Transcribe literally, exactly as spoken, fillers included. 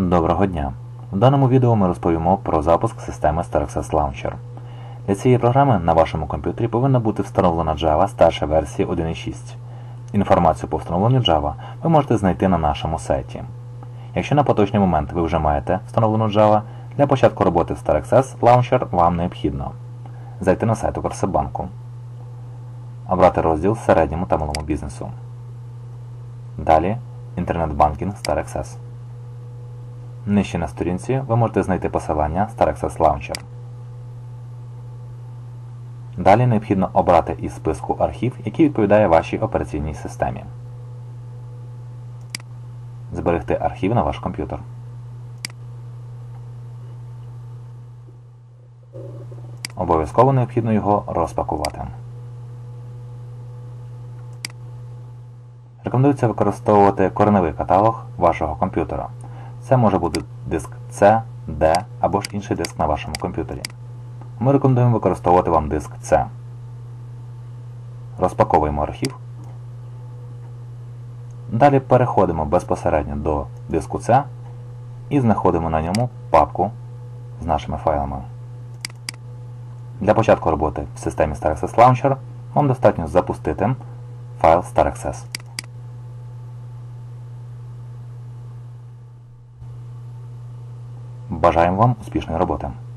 Доброго дня! В даному відео ми розповімо про запуск системи StarAccess Launcher. Для цієї програми на вашому комп'ютері повинна бути встановлена Java старша версії один крапка шість. Інформацію по встановленню Java ви можете знайти на нашому сайті. Якщо на поточний момент ви вже маєте встановлену Java, для початку роботи в StarAccess Launcher вам необхідно зайти на сайт Укрсиббанку, обрати розділ середньому та малому бізнесу. Далі інтернет-банкінг StarAccess. Нижче на сторінці ви можете знайти посилання StarAccess Launcher. Далі необхідно обрати із списку архів, який відповідає вашій операційній системі. Зберегти архів на ваш комп'ютер. Обов'язково необхідно його розпакувати. Рекомендується використовувати кореневий каталог вашого комп'ютера. Це може бути диск C, D або ж інший диск на вашому комп'ютері. Ми рекомендуємо використовувати вам диск C. Розпаковуємо архів. Далі переходимо безпосередньо до диску C і знаходимо на ньому папку з нашими файлами. Для початку роботи в системі StarAccess Launcher вам достатньо запустити файл StarAccess. Бажаємо вам успішної роботи!